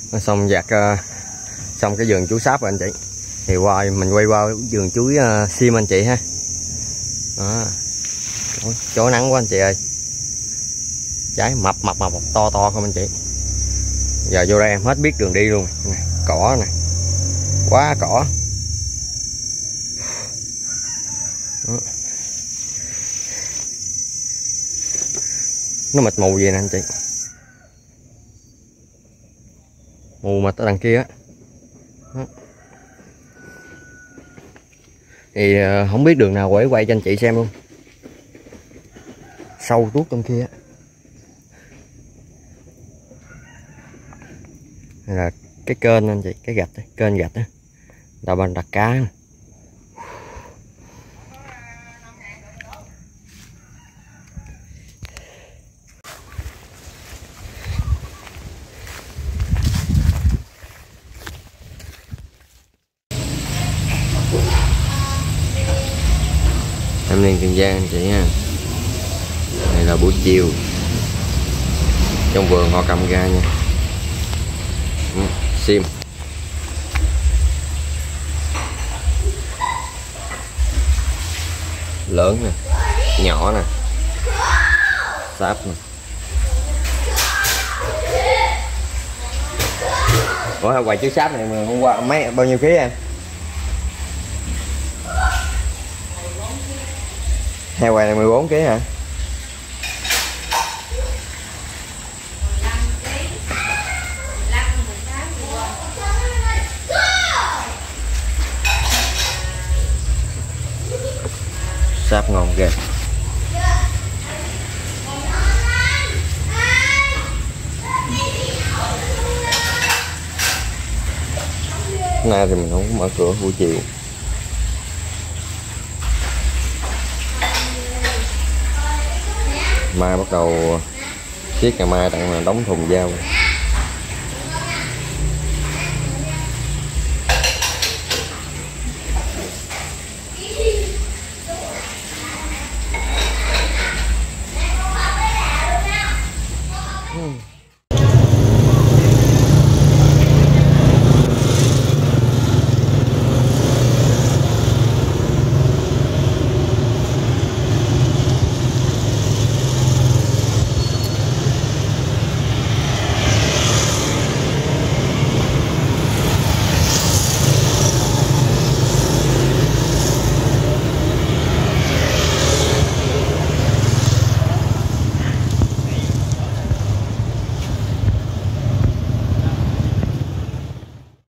Xong giặt xong cái vườn chuối sáp rồi anh chị. Thì mình quay qua vườn chuối sim anh chị ha. Đó. Chói nắng quá anh chị ơi. Trái mập to không anh chị. Giờ vô đây em hết biết đường đi luôn. Cỏ nè, quá cỏ. Đó. Nó mịt mù gì nè anh chị, mù mà tới đằng kia á. Thì không biết đường nào quay cho anh chị xem luôn. Sâu tuốt trong kia á. Đây là cái kênh anh chị, cái gạch đó, kênh gạch á, đào bằng đặt cá này. Em liền Tiền Giang anh chị nha. Đây là buổi chiều trong vườn họ cầm ra nha. Sim lớn nè, nhỏ nè, sáp nè. Ủa quầy chứa sáp này mà hôm qua mấy bao nhiêu ký em? Heo quầy này 14 kg hả? Sáp ngon ghê. Hôm nay thì mình không mở cửa buổi chiều. Mai bắt đầu chiếc ngày mai tặng là đóng thùng dao.